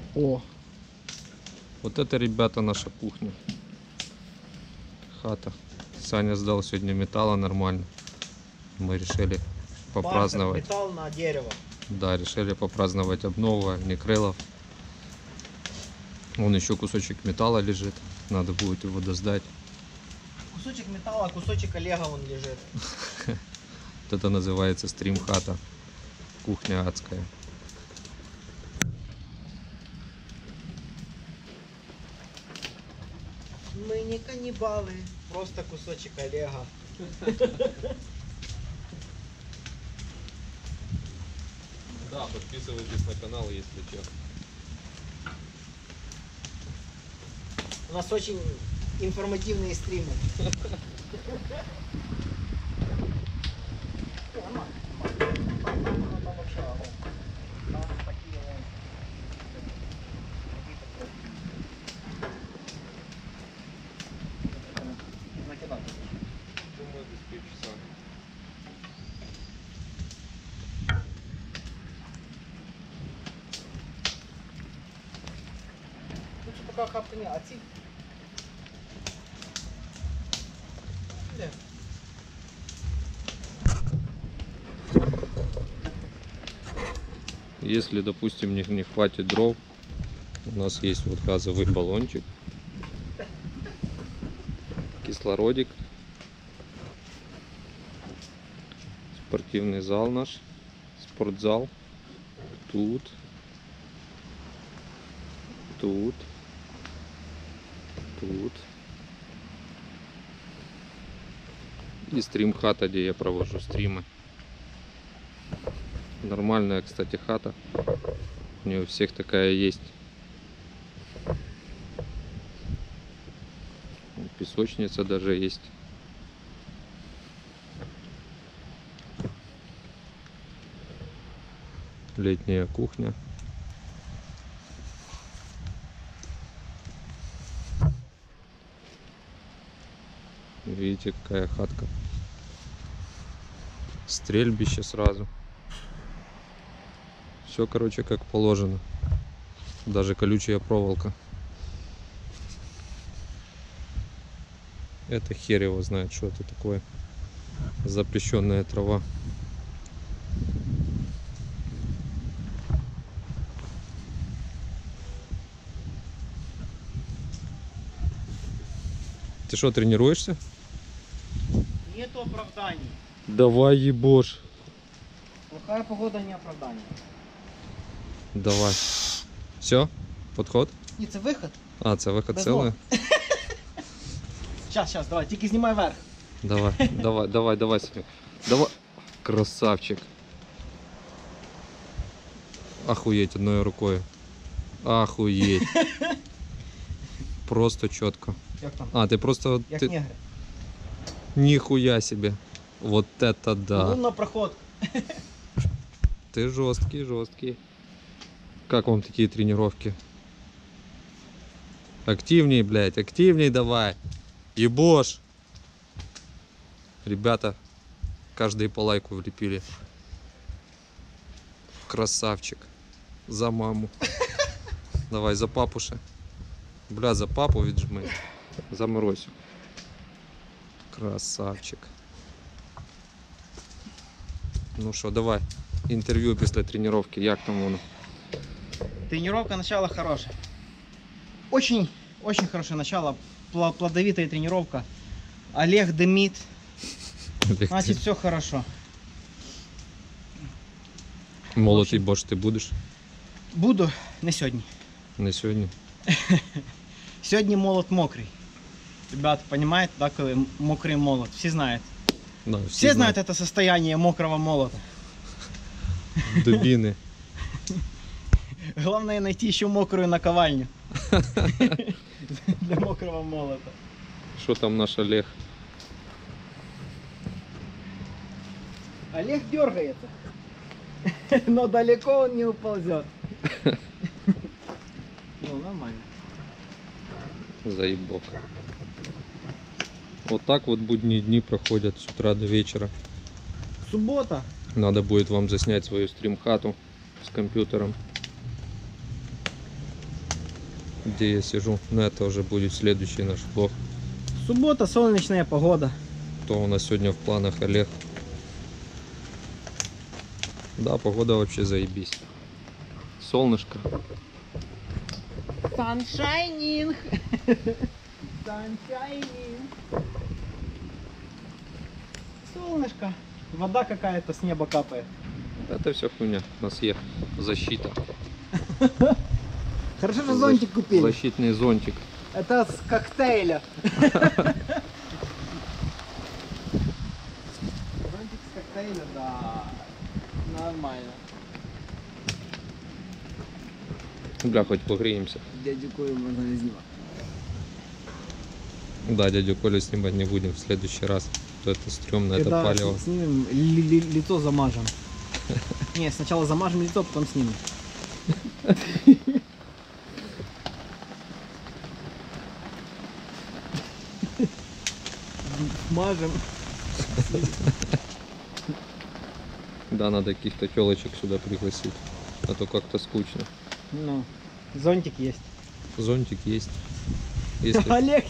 О! Вот это, ребята, наша кухня. Хата. Саня сдал сегодня металла нормально. Мы решили попраздновать. Металл на дерево. Да, решили попраздновать обнову Некрылов. Вон еще кусочек металла лежит. Надо будет его доздать. Кусочек металла, а кусочек Олега вон лежит. Вот это называется стрим-хата. Кухня адская. Мы не каннибалы, просто кусочек Олега. Да, подписывайтесь на канал, если что. У нас очень информативные стримы. Думаю, без полчаса. Тут что пока хапка не, а ти. Если, допустим, не хватит дров, у нас есть вот газовый баллончик, кислородик, спортивный зал наш, спортзал, тут, тут, тут. И стрим-хата, где я провожу стримы. Нормальная, кстати, хата. Не у всех такая есть. Песочница даже есть. Летняя кухня. Видите, какая хатка. Стрельбище сразу. Все, короче, как положено. Даже колючая проволока. Это хер его знает, что это такое. Запрещенная трава. Ты что, тренируешься? Нету оправданий. Давай, ебошь. Плохая погода не оправдание. Давай. Все? Подход? Ні, це виход. А, це виход Без цілий? Щас, давай, тільки знімай верх. Давай, давай, Саня. Давай. Красавчик. Охуеть одной рукой. Охуеть. Просто четко. Як там? А, ты просто... Як Ты... негри. Нихуя себе. Вот это да. Лунна проходка. Ты жесткий, жесткий. Как вам такие тренировки? Активней, блядь, активней давай. Ебошь. Ребята, каждый по лайку влепили. Красавчик. За маму. Давай, за папуша. Бля, за папу віджми. За Миросю. Красавчик. Ну что, давай. Интервью після тренировки. Як там воно? Тренировка начало хорошее. Очень хорошее начало. Плодовитая тренировка. Олег дымит. Значит, все хорошо. Молотий борщ ти будеш? Буду не сьогодні. Не сьогодні? Сьогодні молот мокрий. Ребята, понимаете, да, коли мокрий молот? Всі знають. Да, Все знают это состояние мокрого молота. Дубины. Главное найти еще мокрую наковальню. Для мокрого молота. Что там наш Олег? Олег дергается. Но далеко он не уползет. Ну, нормально. Заебок. Вот так вот будние дни проходят с утра до вечера. Суббота. Надо будет вам заснять свою стрим-хату с компьютером. где я сижу. Но это уже будет следующий наш влог. Суббота, солнечная погода. Кто у нас сегодня в планах, Олег? Да, погода вообще заебись. Солнышко. Саншайнинг. Саншайнинг. Солнышко. Вода какая-то с неба капает. Это все хуйня. У нас есть защита. Хорошо, что зонтик купили. Защитный зонтик. Это с коктейля. Зонтик с коктейля, да. Нормально. Бля, хоть погреемся. Дядю Колю можно не снимать. Да, дядю Колю снимать не будем в следующий раз. То это стрёмно, это Когда палево. снимем, лицо замажем. Не, сначала замажем лицо, потом снимем. Мажем. Да, надо каких-то телочек сюда пригласить. А то как-то скучно. Ну, зонтик есть. Зонтик есть. Если Олег